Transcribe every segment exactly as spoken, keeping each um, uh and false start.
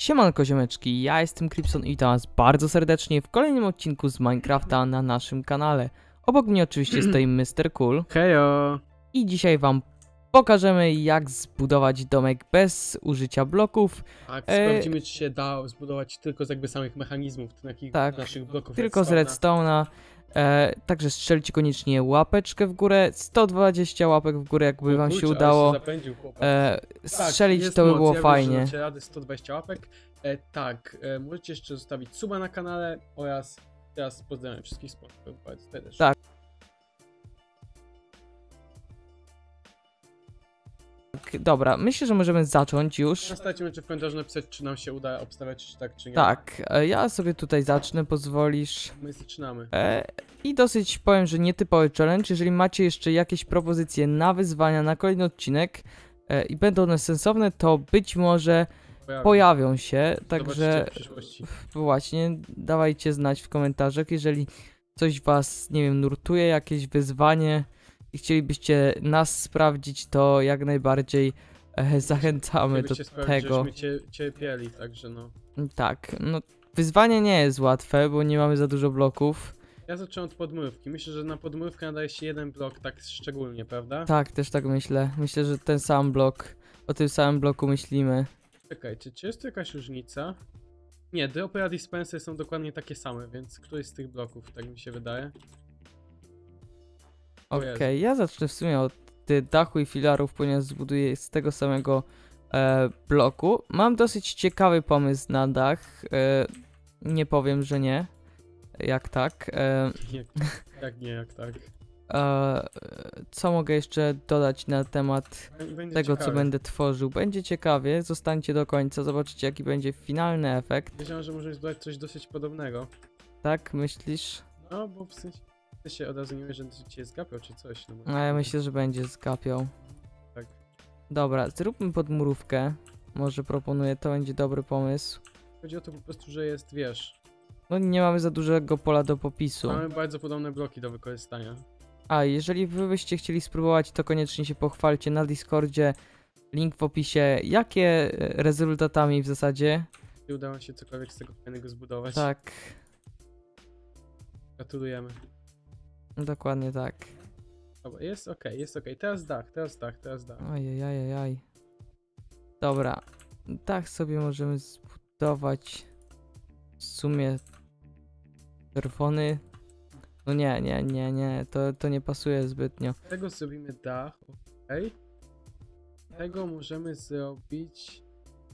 Siemanko ziomeczki, ja jestem Krypson i witam was bardzo serdecznie w kolejnym odcinku z Minecrafta na naszym kanale. Obok mnie oczywiście stoi mister Cool. Hejo! I dzisiaj wam pokażemy, jak zbudować domek bez użycia bloków. Tak, E, sprawdzimy, czy się da zbudować tylko z jakby samych mechanizmów, takich Tak, naszych bloków tylko z redstone'a. redstone'a. E, także strzelcie koniecznie łapeczkę w górę, sto dwadzieścia łapek w górę, jakby O wam kurczę, się ale udało. zapędził chłopak. E, Tak, strzelić jest to by moc, było ja fajnie. Wiem, że dacie radę sto dwadzieścia łapek. E, tak, e, możecie jeszcze zostawić suba na kanale oraz teraz pozdrawiam wszystkich sponsorów. Też. Tak. Dobra, myślę, że możemy zacząć już. Zostawcie czy w komentarzu napisać, czy nam się uda obstawiać, czy tak, czy nie. Tak, e, ja sobie tutaj zacznę, pozwolisz. My zaczynamy. E, I dosyć powiem, że nietypowy challenge. Jeżeli macie jeszcze jakieś propozycje na wyzwania na kolejny odcinek e, i będą one sensowne, to być może Pojawi. pojawią się. Zobaczycie Także w przyszłości. właśnie dawajcie znać w komentarzach, jeżeli coś was, nie wiem, nurtuje, jakieś wyzwanie i chcielibyście nas sprawdzić, to jak najbardziej e, zachęcamy do Chcielibyście sprawdzić, tego. żeśmy cie, cierpieli, także no. Tak, no wyzwanie nie jest łatwe, bo nie mamy za dużo bloków. Ja zacząłem od podmówki. Myślę, że na podmówkę nadaje się jeden blok tak szczególnie, prawda? Tak, też tak myślę. Myślę, że ten sam blok, o tym samym bloku myślimy. Czekajcie, czy jest tu jakaś różnica? Nie, dropy i Spencer są dokładnie takie same, więc któryś z tych bloków, tak mi się wydaje. O Okej, Jezu. ja zacznę w sumie od y, dachu i filarów, ponieważ zbuduję z tego samego e, bloku. Mam dosyć ciekawy pomysł na dach. E, nie powiem, że nie. Jak tak. E, Jak, jak nie, jak tak. e, co mogę jeszcze dodać na temat Będzie tego, ciekawe. co będę tworzył? Będzie ciekawie, zostańcie do końca, zobaczycie jaki będzie finalny efekt. Wiedziałem, że możemy zbudować coś dosyć podobnego. Tak, myślisz? No, bo w sensie ty się od razu nie wiem, że cię zgapiał czy coś. No, bo- No ja myślę, że będzie zgapiał. Tak. Dobra, zróbmy podmurówkę. Może proponuję, to będzie dobry pomysł. Chodzi o to po prostu, że jest, wiesz, No nie mamy za dużego pola do popisu. mamy bardzo podobne bloki do wykorzystania. A, jeżeli wy byście chcieli spróbować, to koniecznie się pochwalcie na Discordzie. Link w opisie. Jakie e, rezultatami w zasadzie? I udało się cokolwiek z tego fajnego zbudować. Tak, Gratulujemy. dokładnie tak. Dobra, jest ok, jest ok. Teraz dach, teraz dach, teraz dach. Ojej. Dobra, tak sobie możemy zbudować w sumie czerwony. No nie, nie, nie, nie, to, to nie pasuje zbytnio. Z tego zrobimy dach, ok. Z tego możemy zrobić...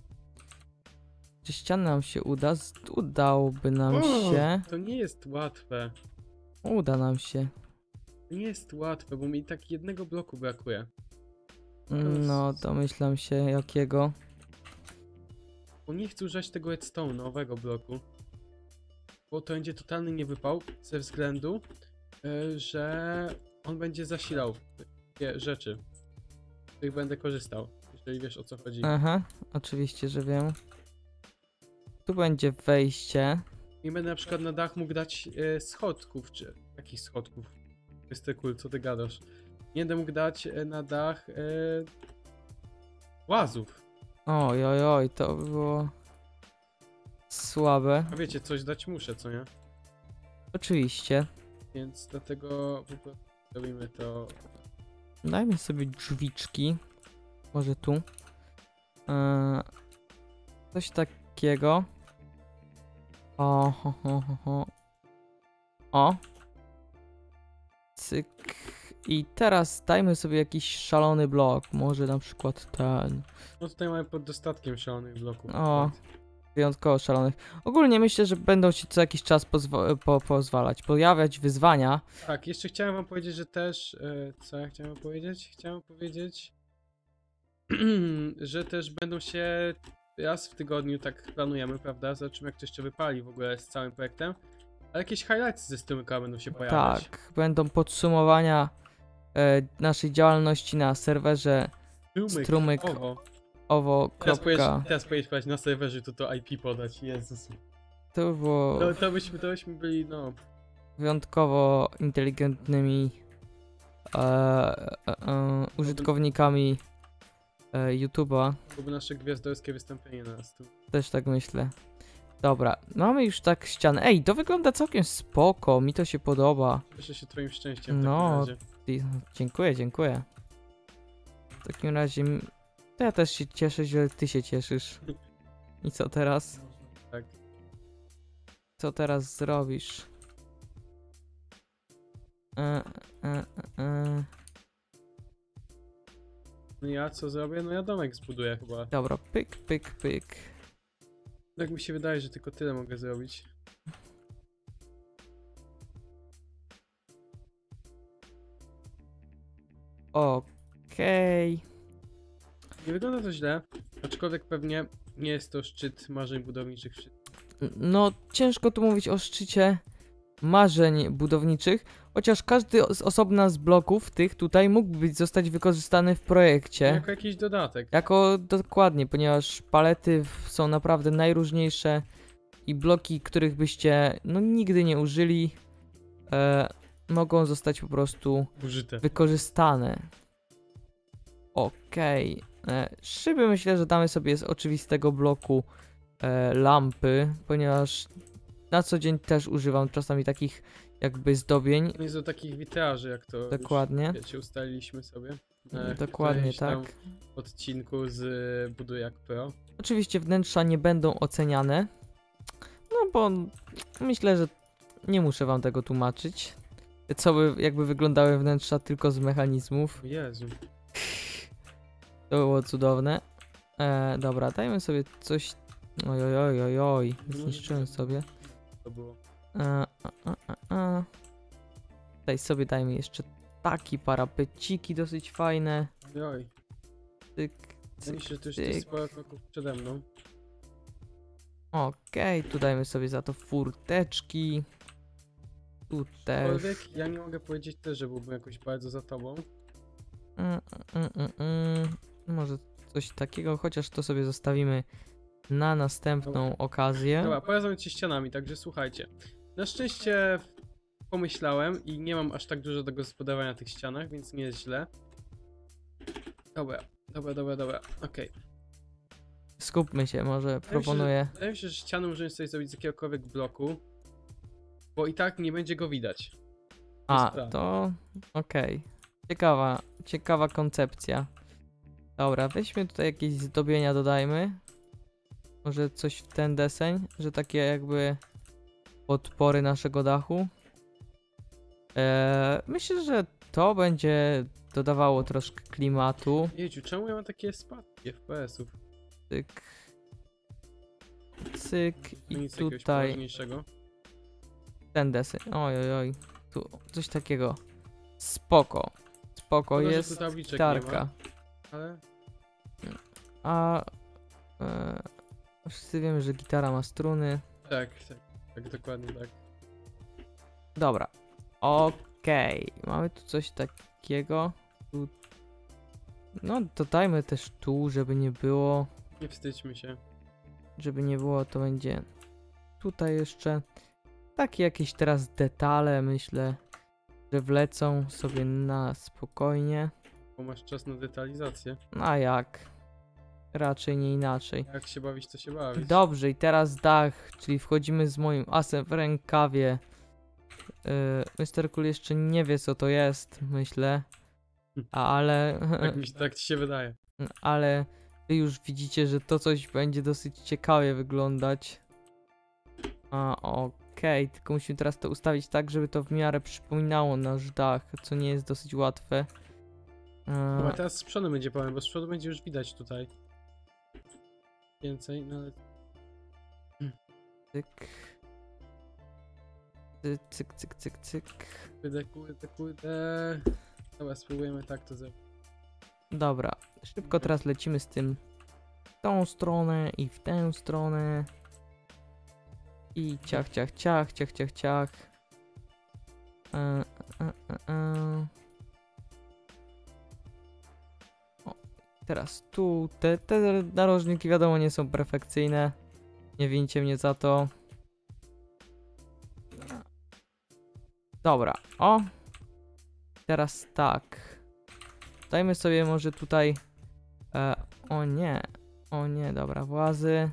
Czy ściany nam się uda? Z- Udałoby nam O, się. To nie jest łatwe. Uda nam się. To nie jest łatwe, bo mi tak jednego bloku brakuje. No, domyślam się jakiego. Bo nie chcę używać tego redstone nowego bloku. Bo to będzie totalny niewypał ze względu, y, że on będzie zasilał takie rzeczy, z których będę korzystał, jeżeli wiesz o co chodzi. Aha, oczywiście, że wiem. Tu będzie wejście. I będę na przykład na dach mógł dać y, schodków, czy jakich schodków? mister Cool, co ty gadasz? Nie będę mógł dać y, na dach y, łazów. Oj, oj, oj, to by było słabe. A wiecie, coś dać muszę, co nie? Oczywiście. Więc dlatego po prostu robimy to. Dajmy sobie drzwiczki. Może tu. Eee, coś takiego. O, ho, ho, ho, ho. O. Cyk. I teraz dajmy sobie jakiś szalony blok. Może na przykład ten. No tutaj mamy pod dostatkiem szalonych bloków. O. Wyjątkowo szalonych. Ogólnie myślę, że będą się co jakiś czas pozwa po pozwalać. Pojawiać wyzwania. Tak, jeszcze chciałem wam powiedzieć, że też. E, co ja chciałem wam powiedzieć? Chciałem powiedzieć, że też będą się raz w tygodniu, tak planujemy, prawda? Zobaczymy, jak to jeszcze wypali w ogóle z całym projektem. Ale jakieś highlights ze strumyka będą się pojawiać. Tak, będą podsumowania e, naszej działalności na serwerze Strumyk. strumyk. Owo. owo. Teraz powiesz, teraz powiesz na serwerze, to to I P podać. Jezus. To było To, to, byśmy, to byśmy byli, no. wyjątkowo inteligentnymi e, e, e, użytkownikami e, YouTube'a. To byłoby nasze gwiazdorskie wystąpienie na nas. Też tak myślę. Dobra, mamy już tak ścianę. Ej, to wygląda całkiem spoko, mi to się podoba. Cieszę się twoim szczęściem w No, takim razie. I- Dziękuję, dziękuję. W takim razie m- to ja też się cieszę, że ty się cieszysz. I co teraz? Tak. Co teraz zrobisz? E, e, e, e. No ja co zrobię? No ja domek zbuduję chyba. Dobra, pyk, pyk, pyk. Tak mi się wydaje, że tylko tyle mogę zrobić. Okej. Nie wygląda to źle, aczkolwiek pewnie nie jest to szczyt marzeń budowniczych. No, ciężko tu mówić o szczycie marzeń budowniczych, chociaż każdy z osobna z bloków tych tutaj mógłby być zostać wykorzystany w projekcie. Jako jakiś dodatek. Jako dokładnie, ponieważ palety w- są naprawdę najróżniejsze i bloki, których byście no nigdy nie użyli, e, mogą zostać po prostu Użyte. wykorzystane. Okej. E, Szyby myślę, że damy sobie z oczywistego bloku e, lampy, ponieważ na co dzień też używam czasami takich jakby zdobień. No jest do takich witraży, jak to Dokładnie. już, wiecie, ustaliliśmy sobie. E, w Dokładnie którymś tak. tam odcinku z y, Buduj jak Pro. Oczywiście wnętrza nie będą oceniane, no bo myślę, że nie muszę wam tego tłumaczyć. Co by jakby wyglądały wnętrza tylko z mechanizmów. O Jezu. To było cudowne. E, dobra, dajmy sobie coś. Oj, oj, oj, oj, oj. Zniszczyłem sobie. To było. E, a, a, a, a. Tutaj sobie dajmy jeszcze taki parapeciki dosyć fajne. Oj. Tyk, Wydaje mi cyk, się, że to już cyk. jest sporo kroków przede mną. Okej, tu dajmy sobie za to furteczki. Tu też. Aczkolwiek ja nie mogę powiedzieć też, że byłbym jakoś bardzo za tobą. Mm, mm, mm, mm. Może coś takiego, chociaż to sobie zostawimy na następną okazję. Dobra, porozmawiam ci ścianami, także słuchajcie. Na szczęście pomyślałem i nie mam aż tak dużo do gospodarowania na tych ścianach, więc nie jest źle. Dobra, dobra, dobra, dobra, okej. Skupmy się, może proponuję. Wydaje mi się, że ściany możemy sobie zrobić z jakiegokolwiek bloku, bo i tak nie będzie go widać. A, prawda. to okej. Ciekawa, ciekawa koncepcja. Dobra, weźmy tutaj jakieś zdobienia, dodajmy. Może coś w ten deseń, że takie jakby podpory naszego dachu. Eee, myślę, że to będzie dodawało troszkę klimatu. Jedziu, czemu ja mam takie spadki F P S-ów? Cyk. Cyk. No I nic jakiegoś tutaj poważniejszego. ten deseń. Oj, oj, oj. Tu coś takiego. Spoko. Spoko, Szkoda, że jest tu tabliczek nie gitarka. ma. Ale A e, wszyscy wiemy, że gitara ma struny. tak, tak, tak, dokładnie tak. Dobra. Okej. Mamy tu coś takiego. Tu... No, dodajmy też tu, żeby nie było. Nie wstydźmy się. Żeby nie było, to będzie tutaj jeszcze. Takie jakieś teraz detale, myślę, że wlecą sobie na spokojnie. Bo masz czas na detalizację. A jak? Raczej nie inaczej. Jak się bawić, to się bawić. Dobrze, i teraz dach, czyli wchodzimy z moim asem w rękawie. Yy, mister Cool jeszcze nie wie, co to jest, myślę. A, ale, Tak, mi, się- tak ci się wydaje. ale wy już widzicie, że to coś będzie dosyć ciekawie wyglądać. A, okej, tylko musimy teraz to ustawić tak, żeby to w miarę przypominało nasz dach, co nie jest dosyć łatwe. Dobra, Yy, teraz z przodu będzie powiem, bo z przodu będzie już widać tutaj. Więcej, no ale cyk. Cyk, cyk, cyk, cyk, cyk. kurde, kurde, kurde. Dobra, spróbujemy tak to zrobić. Dobra, szybko teraz lecimy z tym w tą stronę i w tę stronę. I ciach, ciach, ciach, ciach, ciach, ciach. E, e, e, e. O, teraz tu, te, te narożniki wiadomo nie są perfekcyjne. Nie wincie mnie za to. Dobra, o. Teraz tak. Dajmy sobie może tutaj E, o nie, o nie, dobra, włazy.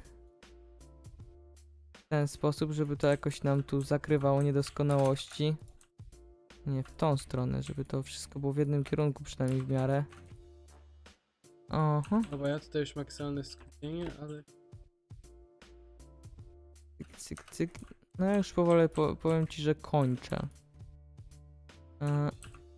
W ten sposób, żeby to jakoś nam tu zakrywało niedoskonałości. Nie w tą stronę, żeby to wszystko było w jednym kierunku przynajmniej w miarę. Aha, Dobra, ja tutaj już maksymalne skupienie, ale... cyk, cyk, cyk. No ja już powoli po, powiem ci, że kończę. E,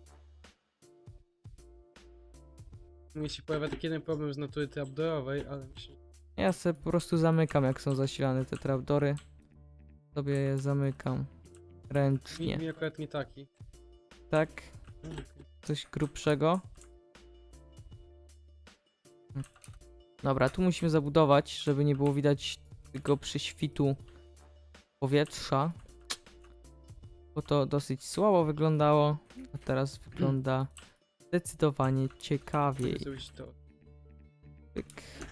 Mi się pojawia taki jeden problem z natury trapdoorowej, ale myślę, że... ja sobie po prostu zamykam, jak są zasilane te trapdory. Sobie je zamykam. Mi, Ręcznie. mi akurat nie taki. Tak? No, okej. Coś grubszego. Dobra, tu musimy zabudować, żeby nie było widać tego prześwitu powietrza. Bo to dosyć słabo wyglądało, a teraz wygląda zdecydowanie ciekawiej. Chcę zrobić to. Pyk.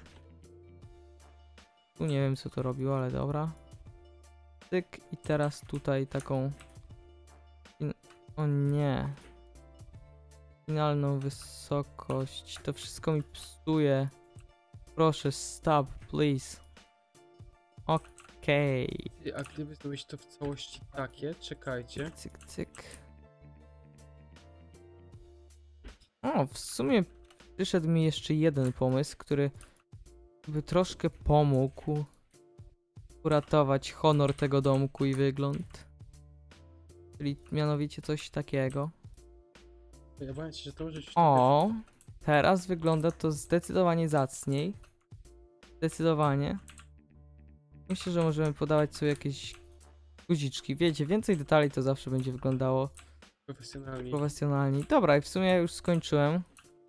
Tu nie wiem, co to robiło, ale dobra. Tyk i teraz tutaj taką... fin- O nie. Finalną wysokość. To wszystko mi psuje. Proszę, stop, please. Okej. Ty, A gdyby zrobić to w całości takie, czekajcie. Cyk, cyk. O, w sumie przyszedł mi jeszcze jeden pomysł, który by troszkę pomógł uratować honor tego domku i wygląd. Czyli mianowicie coś takiego. Ja boję się, że to może być O, teraz wygląda to zdecydowanie zacniej. Zdecydowanie. Myślę, że możemy podawać sobie jakieś guziczki. Wiecie, więcej detali to zawsze będzie wyglądało profesjonalnie. profesjonalnie. Dobra, i w sumie już skończyłem.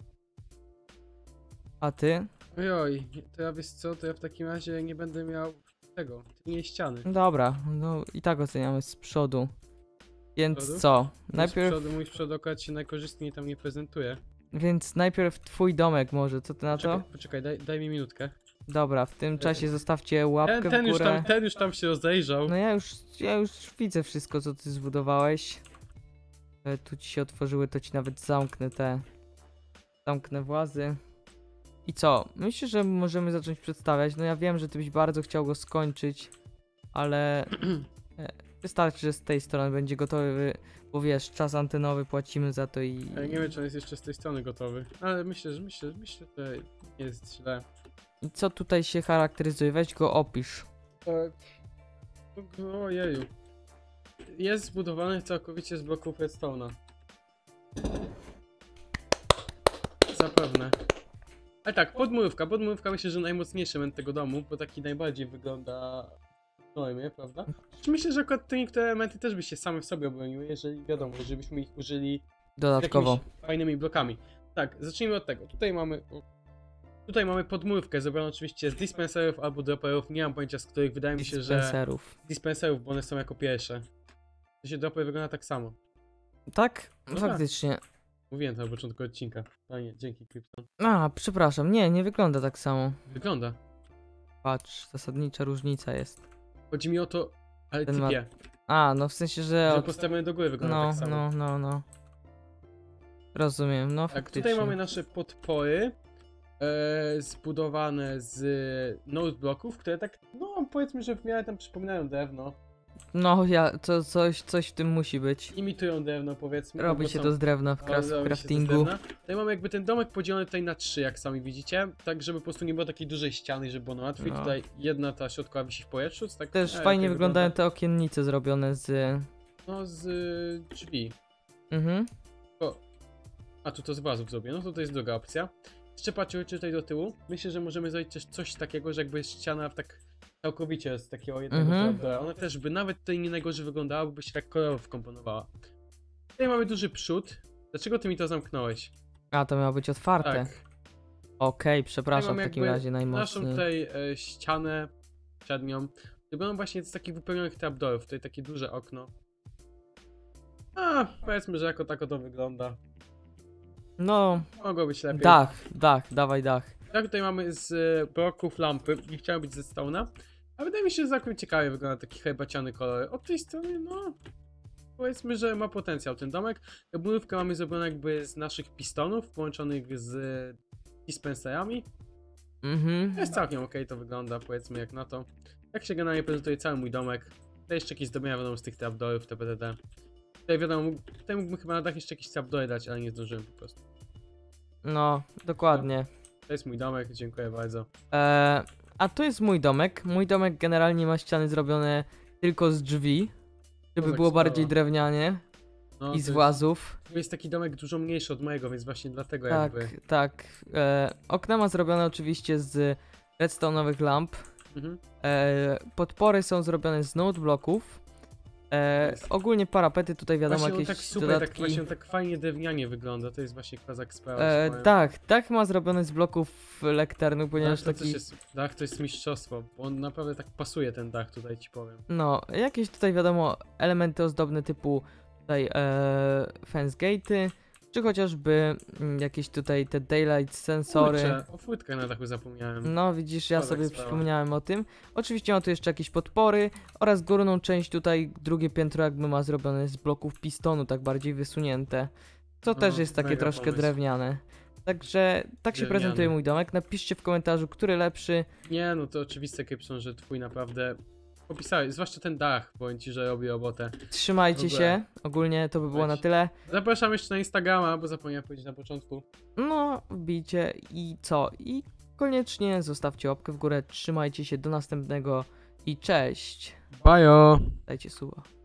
A ty? Ojoj, to ja wiesz co, to ja w takim razie nie będę miał tego, tylnej ściany. Dobra, no i tak oceniamy z przodu. Więc przodu? co? Mój z Najpierw, przodu, mój z przodu akurat się najkorzystniej tam nie prezentuje. więc najpierw twój domek może, co ty na to? Poczekaj, poczekaj daj, daj mi minutkę. Dobra, w tym czasie zostawcie łapkę Ten, ten, w już górę. tam, ten już tam się rozejrzał. No ja już, ja już widzę wszystko, co ty zbudowałeś. E, Tu ci się otworzyły, to ci nawet zamknę te... Zamknę włazy. I co? Myślę, że możemy zacząć przedstawiać. No ja wiem, że ty byś bardzo chciał go skończyć, ale e, wystarczy, że z tej strony będzie gotowy, bo wiesz, czas antenowy płacimy za to i... Ja nie wiem, czy on jest jeszcze z tej strony gotowy. Ale myślę, że myślę, myślę, że nie jest źle. I co tutaj się charakteryzuje? Weź go opisz. Tak. Ojeju. Jest zbudowany całkowicie z bloków redstone'a. Zapewne. Ale tak, podmurówka. Podmurówka myślę, że najmocniejszy element tego domu, bo taki najbardziej wygląda w normie, prawda? Myślę, że akurat te niektóre elementy też by się same w sobie obroniły, jeżeli wiadomo, jeżeli byśmy ich użyli Dodatkowo. jakimiś fajnymi blokami. Tak, zacznijmy od tego. Tutaj mamy... Tutaj mamy podmurówkę, zrobioną oczywiście z dispenserów albo dropperów, nie mam pojęcia z których, wydaje mi się, że Dispenserów. z dispenserów, bo one są jako pierwsze. To się dropper wygląda tak samo. Tak? No Faktycznie. Mówiłem to na początku odcinka. Fajnie, dzięki Krypton. A, przepraszam, nie, nie wygląda tak samo. Wygląda. Patrz, zasadnicza różnica jest. Chodzi mi o to, ale Ten ma- typie, A, no w sensie, że... że Od... postawiony do góry wygląda No, tak samo. no, no, no. Rozumiem, no Tak, faktycznie. tutaj mamy nasze podpory e, zbudowane z node bloków, które tak, no powiedzmy, że w miarę tam przypominają drewno. No, ja, to coś, coś w tym musi być. Imitują drewno, powiedzmy. Robi albo się są- to z drewna w, no, kras- w robi się to z craftingu. drewna. Tutaj mamy jakby ten domek podzielony tutaj na trzy, jak sami widzicie, tak żeby po prostu nie było takiej dużej ściany, żeby było na łatwiej. No. Tutaj jedna ta środkowa wisi w powietrzu, tak Też e, fajnie jak wyglądają wygląda. te okiennice zrobione z... No z y, drzwi. Mhm. A tu to z włazów zrobię, no to to jest druga opcja. Jeszcze patrzcie tutaj do tyłu. Myślę, że możemy zrobić też coś takiego, że jakby ściana tak całkowicie z takiego jednego Mhm. trapdoora. Ona też by nawet tutaj nie najgorzej wyglądała, bo by się tak kolorowo wkomponowała. Tutaj mamy duży przód. Dlaczego ty mi to zamknąłeś? A, to miało być otwarte. Tak. Okej, przepraszam w mamy takim jakby razie Naszą najmocniej. tutaj e, ścianę przednią. Zrobiono właśnie z takich wypełnionych trapdoorów. Tutaj takie duże okno. A, powiedzmy, że jako tako to wygląda. No, Mogło być lepiej. dach, dach, dawaj dach. Tak, tutaj mamy z e, bloków lampy. Nie chciałem być ze stone'a. A wydaje mi się, że całkiem ciekawie wygląda taki herbaciany kolor. Od tej strony, no... Powiedzmy, że ma potencjał ten domek. Budówkę mamy zrobioną jakby z naszych pistonów, połączonych z dispenserami. Mhm. Jest całkiem okej, to wygląda, powiedzmy jak na to. Jak się generalnie prezentuje cały mój domek. Tutaj jeszcze jakieś zdobienia wiadomo z tych trapdoorów, t p t t. Tutaj wiadomo, tutaj mógłbym chyba na dach jeszcze jakieś trapdoory dać, ale nie zdążyłem po prostu. No, dokładnie. To jest mój domek, dziękuję bardzo. E, a tu jest mój domek. Mój domek generalnie ma ściany zrobione tylko z drzwi, żeby tak było sprawa. bardziej drewnianie No, i to z jest, włazów. to jest taki domek dużo mniejszy od mojego, więc właśnie dlatego Tak, jakby... tak. E, okna ma zrobione oczywiście z redstone'owych lamp. Mhm. E, podpory są zrobione z note bloków. E, Jest. ogólnie parapety tutaj wiadomo Właśnie on jakieś tak super, dodatki. tak, właśnie on tak fajnie drewnianie wygląda, to jest właśnie kozak sprawa. E, tak, dach ma zrobiony z bloków lekternu, ponieważ Dach to, taki... jest, dach to jest mistrzostwo, bo on naprawdę tak pasuje ten dach tutaj ci powiem. No, jakieś tutaj wiadomo elementy ozdobne typu tutaj e, fence gate'y, czy chociażby mm, jakieś tutaj te daylight sensory. Kurczę, o fłytkach na dachu zapomniałem. No widzisz, ja Kozak sobie sprawa. przypomniałem o tym. Oczywiście ma tu jeszcze jakieś podpory oraz górną część tutaj, drugie piętro jakby ma zrobione z bloków pistonu, tak bardziej wysunięte. Co No, też jest takie mega troszkę pomysł. drewniane. Także tak się Drewniany. prezentuje mój domek. Napiszcie w komentarzu, który lepszy. Nie, no to oczywiste, Capson, że twój naprawdę opisałeś, zwłaszcza ten dach, powiem ci, że robi robotę. Trzymajcie W ogóle. się. Ogólnie to by było na Weź. tyle. Zapraszam jeszcze na Instagrama, bo zapomniałem powiedzieć na początku. No, wbijcie i co? I koniecznie zostawcie łapkę w górę. Trzymajcie się, do następnego i cześć. Bajo! Dajcie suba.